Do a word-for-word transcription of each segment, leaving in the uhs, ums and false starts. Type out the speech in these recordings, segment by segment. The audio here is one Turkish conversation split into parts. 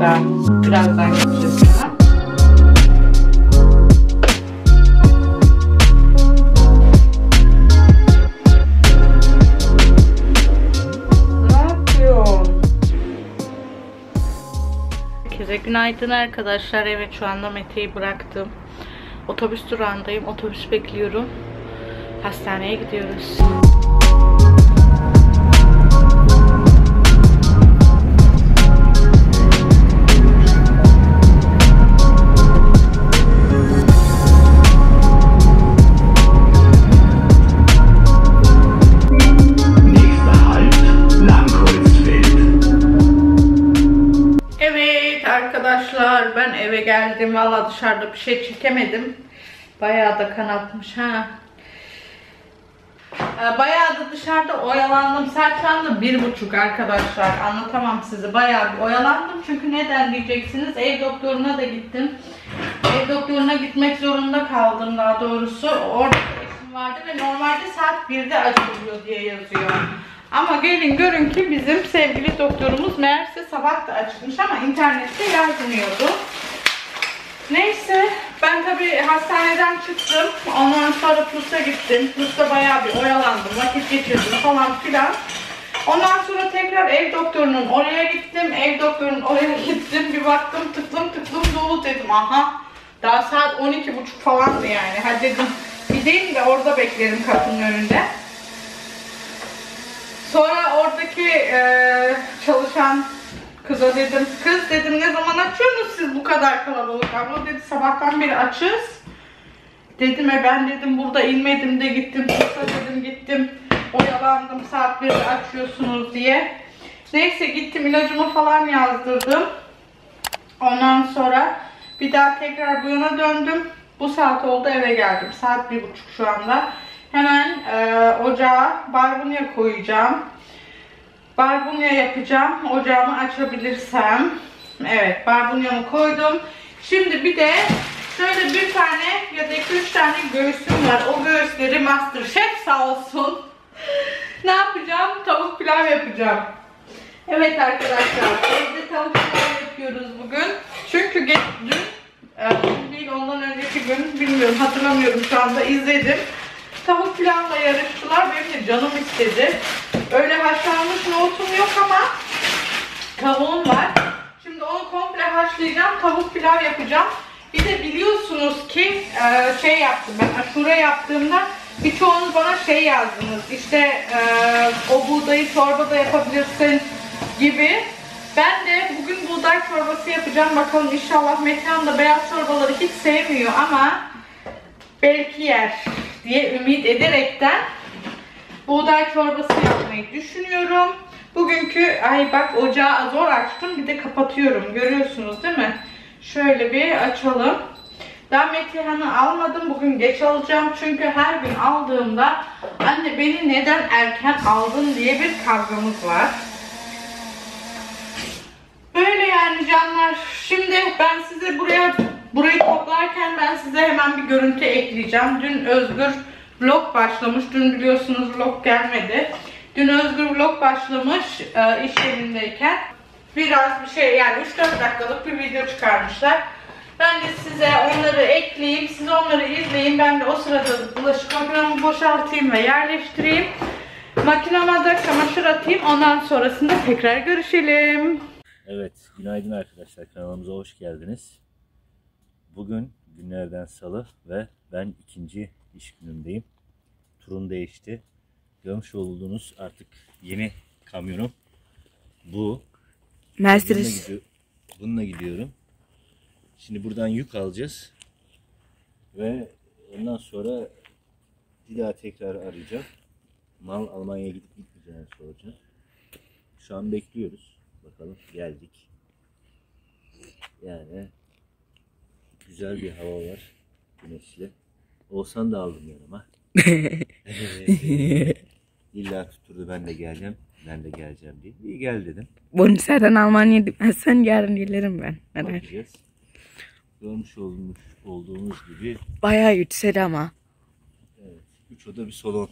daha. Birazdan gideceğiz sana. Herkese günaydın arkadaşlar. Evet, şu anda Mete'yi bıraktım. Otobüs durağındayım. Otobüs bekliyorum. Hastaneye gidiyoruz. Arkadaşlar, ben eve geldim. Valla dışarıda bir şey çekemedim. Bayağı da kanatmış ha. Bayağı da dışarıda oyalandım. Saat şu anda bir buçuk arkadaşlar. Anlatamam size. Bayağı bir oyalandım. Çünkü neden diyeceksiniz? Ev doktoruna da gittim. Ev doktoruna gitmek zorunda kaldım daha doğrusu. Orada işim vardı ve normalde saat birde açılıyor diye yazıyor. Ama gelin görün ki bizim sevgili doktorumuz meğerse sabah da açmış ama internette yazmıyordu. Neyse, ben tabii hastaneden çıktım. Ondan sonra Plus'a gittim. Plus'ta bayağı bir oyalandım, vakit geçirdim falan filan. Ondan sonra tekrar ev doktorunun oraya gittim. Ev doktorunun oraya gittim. Bir baktım tıklım tıklım dolu, dedim aha. Daha saat on iki buçuk falandı yani. Hadi dedim gideyim de orada beklerim kapının önünde. Sonra oradaki e, çalışan kıza dedim, kız dedim ne zaman açıyorsunuz siz bu kadar kalabalık? Abla dedi sabahtan beri açız. Dedim e ben dedim burada inmedim de gittim. Kısa dedim gittim. Oyalandım saat birde açıyorsunuz diye. Neyse gittim, ilacımı falan yazdırdım. Ondan sonra bir daha tekrar bu yana döndüm. Bu saat oldu, eve geldim. Saat bir buçuk şu anda. Hemen e, ocağa barbunya koyacağım. Barbunya yapacağım. Ocağımı açabilirsem. Evet, barbunyamı koydum. Şimdi bir de şöyle bir tane ya da iki üç tane göğsüm var. O göğüsleri MasterChef sağ olsun. Ne yapacağım? Tavuk pilav yapacağım. Evet arkadaşlar, evde tavuk pilav yapıyoruz bugün. Çünkü dün, e, değil ondan önceki gün, bilmiyorum hatırlamıyorum şu anda, izledim. Tavuk pilavla yarıştılar. Benim de canım istedi. Öyle haşlanmış nohutum yok ama tavuğum var. Şimdi onu komple haşlayacağım. Tavuk pilav yapacağım. Bir de biliyorsunuz ki şey yaptım ben. Aşure yaptığımda birçoğunuz bana şey yazdınız. İşte o buğdayı çorba da yapabilirsin gibi. Ben de bugün buğday çorbası yapacağım. Bakalım inşallah. Metehan da beyaz çorbaları hiç sevmiyor ama belki yer diye ümit ederekten buğday çorbası yapmayı düşünüyorum. Bugünkü, ay bak ocağı zor açtım, bir de kapatıyorum. Görüyorsunuz değil mi? Şöyle bir açalım. Daha Metehan'ı almadım. Bugün geç alacağım. Çünkü her gün aldığımda anne beni neden erken aldın diye bir kavgamız var. Böyle yani canlar. Şimdi ben size buraya burayı toplarken ben size hemen bir görüntü ekleyeceğim. Dün Özgür vlog başlamış. Dün biliyorsunuz vlog gelmedi. Dün Özgür vlog başlamış e, iş yerindeyken. Biraz bir şey yani üç dört dakikalık bir video çıkarmışlar. Ben de size onları ekleyeyim. Siz onları izleyin. Ben de o sırada bulaşık makinamı boşaltayım ve yerleştireyim. Makinama da çamaşır atayım. Ondan sonrasında tekrar görüşelim. Evet, günaydın arkadaşlar. Kanalımıza hoş geldiniz. Bugün günlerden salı ve ben ikinci iş günümdeyim. Turum değişti. Görmüş olduğunuz artık yeni kamyonum bu. Mercedes. Bununla, bununla gidiyorum. Şimdi buradan yük alacağız. Ve ondan sonra bir daha tekrar arayacağım. Mal Almanya'ya gidip gitmeyeceğini soracağım. Şu an bekliyoruz. Bakalım, geldik. Yani güzel bir hava var. Güneşli. Oğuzhan da aldım yanıma. İlla tutturdu ben de geleceğim. Ben de geleceğim diye. İyi gel dedim. Bunu zaten Almanya'ya gitmezsen yarın gelirim ben. Bakacağız. Görmüş olmuş olduğumuz gibi. Bayağı yüksek ama. Evet. Üç oda bir salon.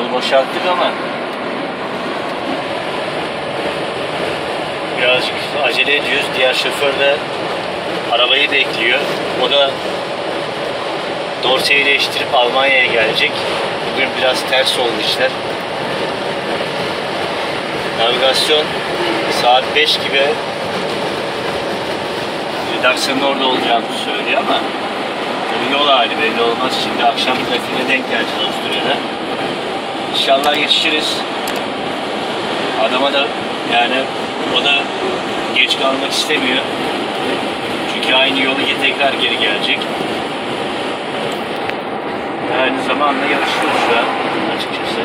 Yolu boşalttık ama birazcık acele ediyoruz. Diğer şoför de arabayı bekliyor. O da dorseyi değiştirip Almanya'ya gelecek. Bugün biraz ters oldu işler. Navigasyon saat beş gibi redaksiyonun orada olacağını söylüyor ama tabii yol hali belli olmaz. Şimdi akşam trafiğine denk geleceğiz Avusturya'da. İnşallah yetişiriz. Adama da yani o da geç kalmak istemiyor. Çünkü aynı yolu tekrar geri gelecek. Yani zamanla yarışıyoruz şu an açıkçası.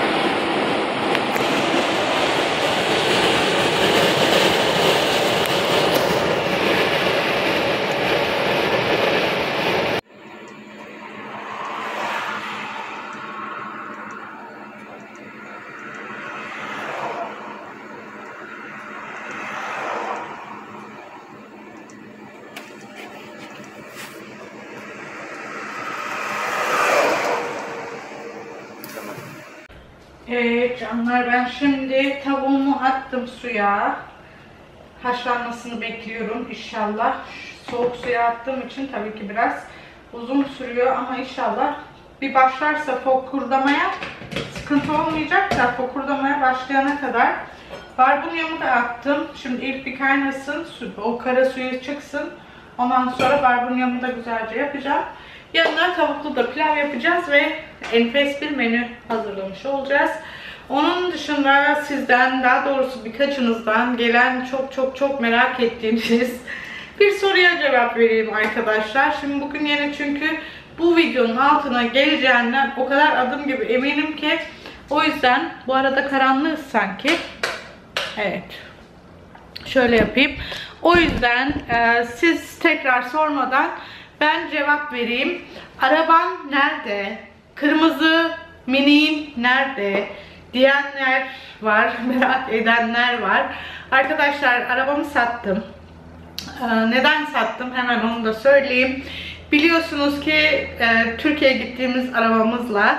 Evet canlar, ben şimdi tavuğumu attım suya. Haşlanmasını bekliyorum inşallah. Soğuk suya attığım için tabii ki biraz uzun sürüyor ama inşallah bir başlarsa fokurdamaya sıkıntı olmayacak da fokurdamaya başlayana kadar. Barbunyamı da attım. Şimdi ilk bir kaynasın, o kara suyu çıksın. Ondan sonra barbunyamı da güzelce yapacağım. Yanına tavuklu da pilav yapacağız ve enfes bir menü hazırlamış olacağız. Onun dışında sizden, daha doğrusu birkaçınızdan gelen çok çok çok merak ettiğiniz bir soruya cevap vereyim arkadaşlar. Şimdi bugün yine çünkü bu videonun altına geleceğinden o kadar adım gibi eminim ki, o yüzden bu arada karanlığız sanki. Evet. Şöyle yapayım. O yüzden e, siz tekrar sormadan ben cevap vereyim. Araban nerede? Kırmızı miniğim nerede? Diyenler var, merak edenler var. Arkadaşlar arabamı sattım. Ee, neden sattım? Hemen onu da söyleyeyim. Biliyorsunuz ki e, Türkiye'ye gittiğimiz arabamızla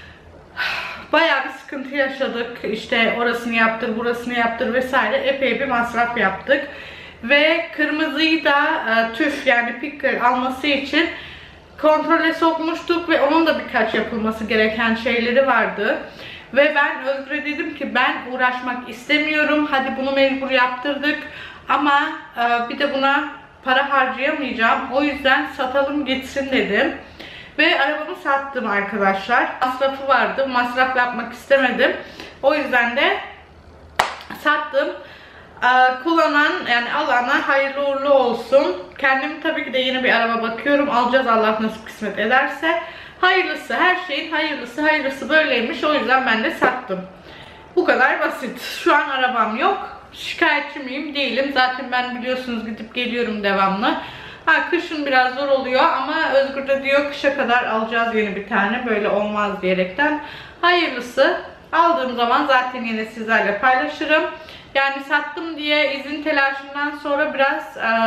bayağı bir sıkıntı yaşadık. İşte orasını yaptır, burasını yaptır vesaire, epey bir masraf yaptık. Ve kırmızıyı da e, TÜV yani picker alması için kontrole sokmuştuk ve onun da birkaç yapılması gereken şeyleri vardı. Ve ben Özgür'e dedim ki ben uğraşmak istemiyorum. Hadi bunu mecbur yaptırdık ama e, bir de buna para harcayamayacağım. O yüzden satalım gitsin dedim. Ve arabamı sattım arkadaşlar. Masrafı vardı. Masraf yapmak istemedim. O yüzden de sattım. Ee, kullanan yani alana hayırlı uğurlu olsun. Kendim tabii ki de yeni bir araba bakıyorum. Alacağız Allah nasip kısmet ederse. Hayırlısı, her şeyin hayırlısı hayırlısı böyleymiş. O yüzden ben de sattım. Bu kadar basit. Şu an arabam yok. Şikayetçi miyim? Değilim. Zaten ben biliyorsunuz gidip geliyorum devamlı. Ha, kışın biraz zor oluyor ama Özgür de diyor kışa kadar alacağız yeni bir tane. Böyle olmaz diyerekten. Hayırlısı. Aldığım zaman zaten yine sizlerle paylaşırım. Yani sattım diye izin telaşından sonra biraz ee,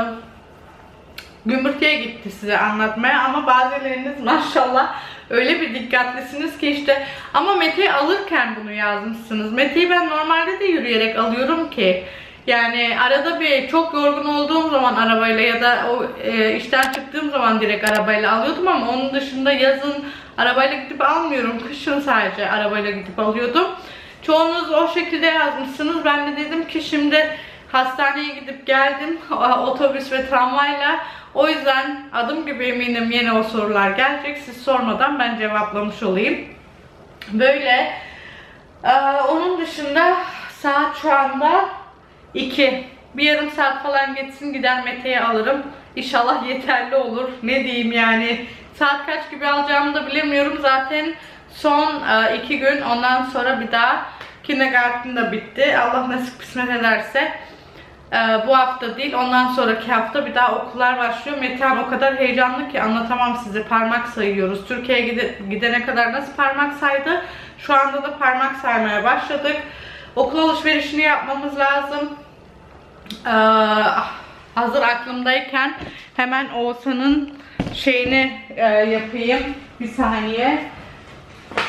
gümrüğe gitti size anlatmaya ama bazılarınız maşallah öyle bir dikkatlisiniz ki işte, ama Mete'yi alırken bunu yazmışsınız. Mete'yi ben normalde de yürüyerek alıyorum ki. Yani arada bir çok yorgun olduğum zaman arabayla ya da o e, işten çıktığım zaman direkt arabayla alıyordum ama onun dışında yazın arabayla gidip almıyorum. Kışın sadece arabayla gidip alıyordum. Çoğunuz o şekilde yazmışsınız. Ben de dedim ki şimdi hastaneye gidip geldim otobüs ve tramvayla. O yüzden adım gibi eminim yine o sorular gelecek. Siz sormadan ben cevaplamış olayım. Böyle. Ee, onun dışında saat şu anda iki. Bir yarım saat falan geçsin gider Mete'yi alırım. İnşallah yeterli olur. Ne diyeyim yani. Saat kaç gibi alacağımı da bilemiyorum. Zaten son e, iki gün, ondan sonra bir daha kindergarten da bitti. Allah nasip kısmet ederse e, bu hafta değil, ondan sonraki hafta bir daha okullar başlıyor. Metehan o kadar heyecanlı ki anlatamam size. Parmak sayıyoruz. Türkiye'ye gide, gidene kadar nasıl parmak saydı? Şu anda da parmak saymaya başladık. Okul alışverişini yapmamız lazım. Ee, hazır aklımdayken hemen Oğuzhan'ın şeyini e, yapayım. Bir saniye.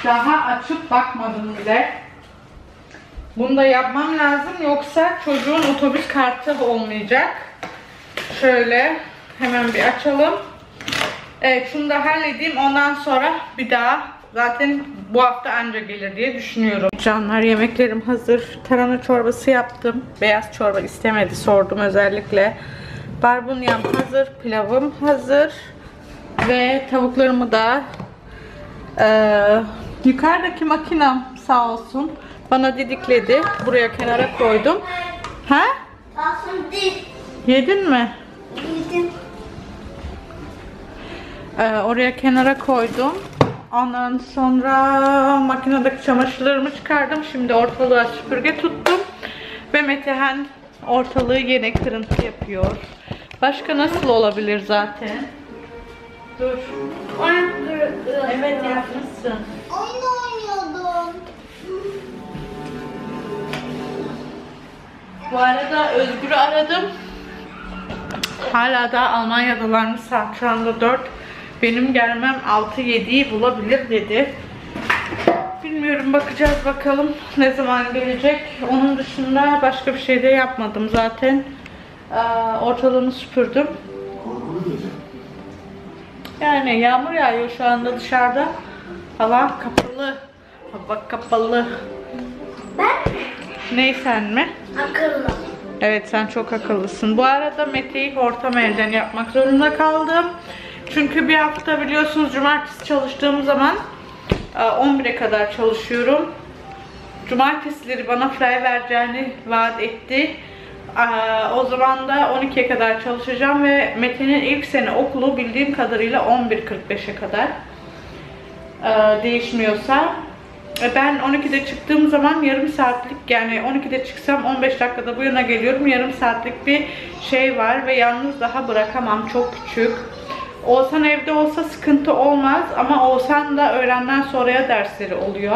Daha açıp bakmadım bile. Bunu da yapmam lazım, yoksa çocuğun otobüs kartı olmayacak. Şöyle hemen bir açalım. Evet, şunu da halledeyim, ondan sonra bir daha zaten bu hafta anca gelir diye düşünüyorum. Canlar, yemeklerim hazır. Tarhana çorbası yaptım. Beyaz çorba istemedi, sordum özellikle. Barbunyam hazır, pilavım hazır ve tavuklarımı da e, yukarıdaki makinem sağ olsun bana didikledi. Buraya kenara koydum. Ha? Yedin mi? Yedim. Ee, oraya kenara koydum. Ondan sonra makinedeki çamaşırlarımı çıkardım. Şimdi ortalığa süpürge tuttum. Ve Metehan ortalığı yine kırıntı yapıyor. Başka nasıl olabilir zaten? Dur. Evet, yapmışsın. Oyun oynuyordum. Bu arada Özgür'ü aradım. Hala da Almanya'dalarmış, saat şu anda dört. Benim gelmem altı yediyi bulabilir dedi. Bilmiyorum, bakacağız bakalım ne zaman gelecek. Onun dışında başka bir şey de yapmadım zaten. Ee, ortalığını süpürdüm. Yani yağmur yağıyor şu anda dışarıda. Hava kapalı. Hava kapalı. Ben Ney, sen mi? akıllı. Evet, sen çok akıllısın. Bu arada Mete'yi ortam elden yapmak zorunda kaldım. Çünkü bir hafta biliyorsunuz cumartesi çalıştığım zaman on bire kadar çalışıyorum. Cumartesileri bana fly vereceğini vaat etti. O zaman da on ikiye kadar çalışacağım ve Mete'nin ilk sene okulu bildiğim kadarıyla on bir kırk beşe kadar. Değişmiyorsa. Ben on ikide çıktığım zaman yarım saatlik, yani on ikide çıksam on beş dakikada bu yana geliyorum. Yarım saatlik bir şey var ve yalnız daha bırakamam, çok küçük. Oğuzhan evde olsa sıkıntı olmaz ama Oğuzhan da öğlenden sonraya dersleri oluyor.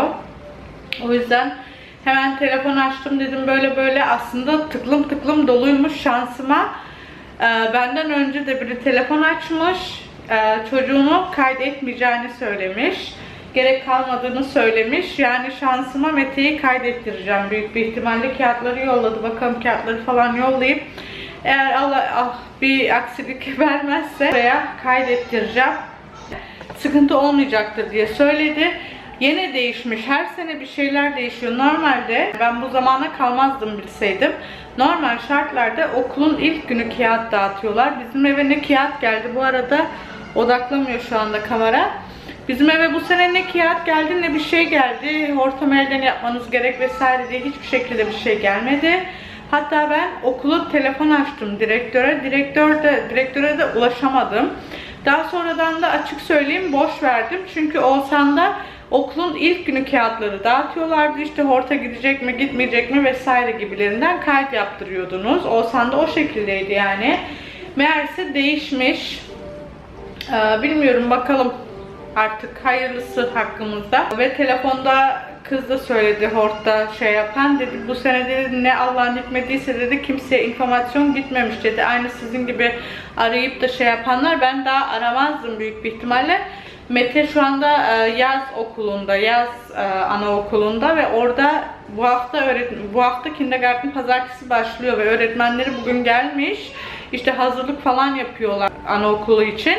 O yüzden hemen telefon açtım, dedim böyle böyle, aslında tıklım tıklım doluymuş şansıma. Ee, benden önce de biri telefon açmış, ee, çocuğunu kaydetmeyeceğini söylemiş. Gerek kalmadığını söylemiş. Yani şansıma Mete'yi kaydettireceğim. Büyük bir ihtimalle kağıtları yolladı. Bakalım kağıtları falan yollayıp eğer Allah ah, bir aksilik vermezse buraya kaydettireceğim. Sıkıntı olmayacaktır diye söyledi. Yine değişmiş. Her sene bir şeyler değişiyor. Normalde ben bu zamana kalmazdım bilseydim. Normal şartlarda okulun ilk günü kağıt dağıtıyorlar. Bizim eve ne kağıt geldi. Bu arada odaklamıyor şu anda kamera. Bizim eve bu sene ne kağıt geldi ne bir şey geldi. Ortam elden yapmanız gerek vesaire diye hiçbir şekilde bir şey gelmedi. Hatta ben okula telefon açtım direktöre. Direktör de, direktöre de ulaşamadım. Daha sonradan da açık söyleyeyim boş verdim. Çünkü Oğuzhan'da okulun ilk günü kağıtları dağıtıyorlardı. İşte horta gidecek mi gitmeyecek mi vesaire gibilerinden kayıt yaptırıyordunuz. Oğuzhan'da o şekildeydi yani. Meğerse değişmiş. Ee, bilmiyorum, bakalım. Artık hayırlısı hakkımızda. Ve telefonda kız da söyledi, hortta şey yapan, dedi bu sene dedi ne Allah'ın hikmetiyse dedi kimseye informasyon gitmemiş dedi. Aynı sizin gibi arayıp da şey yapanlar, ben daha aramazdım büyük bir ihtimalle. Mete şu anda yaz okulunda, yaz anaokulunda ve orada bu hafta öğretmen, bu hafta kindergarten pazartesi başlıyor ve öğretmenleri bugün gelmiş. İşte hazırlık falan yapıyorlar anaokulu için.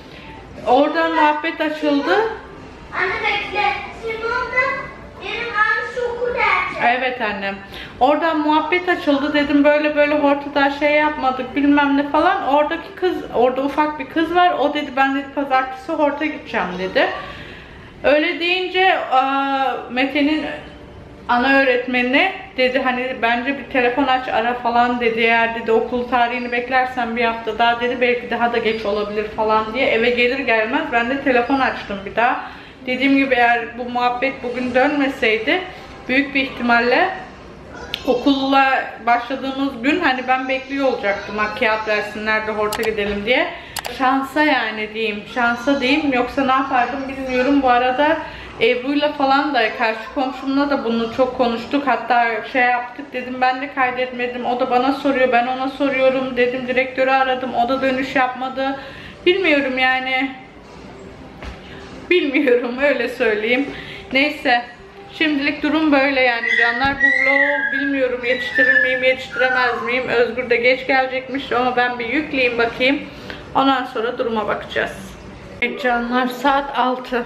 Oradan muhabbet açıldı. Anne bekle. Şimdi orada benim anne şu okul dersi. Evet annem. Oradan muhabbet açıldı, dedim böyle böyle hortada şey yapmadık bilmem ne falan. Oradaki kız, orada ufak bir kız var. O dedi ben dedi pazartesi horta gideceğim dedi. Öyle deyince Mete'nin ana öğretmeni dedi hani bence bir telefon aç ara falan dedi. Eğer dedi okul tarihini beklersen bir hafta daha dedi belki daha da geç olabilir falan diye. Eve gelir gelmez ben de telefon açtım bir daha. Dediğim gibi eğer bu muhabbet bugün dönmeseydi büyük bir ihtimalle okulla başladığımız gün hani ben bekliyor olacaktım. Ha, kağıt versinler de horta gidelim diye. Şansa yani diyeyim. Şansa diyeyim. Yoksa ne yapardım bilmiyorum. Bu arada Ebru'yla falan da karşı komşumla da bunu çok konuştuk. Hatta şey yaptık, dedim ben de kaydetmedim. O da bana soruyor. Ben ona soruyorum. Dedim direktörü aradım. O da dönüş yapmadı. Bilmiyorum yani. Bilmiyorum öyle söyleyeyim. Neyse. Şimdilik durum böyle yani canlar. Bu vlogu bilmiyorum yetiştirir miyim, yetiştiremez miyim? Özgür de geç gelecekmiş ama ben bir yükleyeyim bakayım. Ondan sonra duruma bakacağız. Evet canlar, saat altı.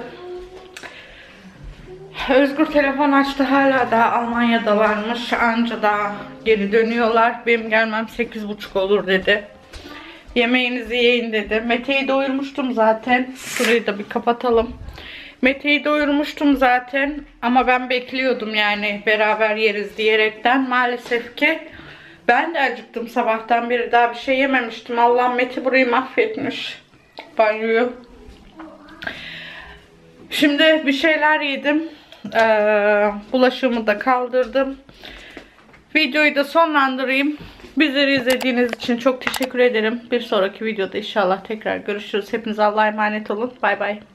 Özgür telefon açtı, hala da Almanya'dalarmış. Anca daha geri dönüyorlar. Benim gelmem sekiz buçuk olur dedi. Yemeğinizi yiyin dedi. Mete'yi doyurmuştum zaten. Şurayı da bir kapatalım. Mete'yi doyurmuştum zaten ama ben bekliyordum yani beraber yeriz diyerekten. Maalesef ki ben de acıktım, sabahtan beri daha bir şey yememiştim. Allah'ım, Mete burayı mahvetmiş, banyoyu. Şimdi bir şeyler yedim. Ee, bulaşığımı da kaldırdım. Videoyu da sonlandırayım. Bizleri izlediğiniz için çok teşekkür ederim. Bir sonraki videoda inşallah tekrar görüşürüz. Hepinize Allah'a emanet olun. Bay bay.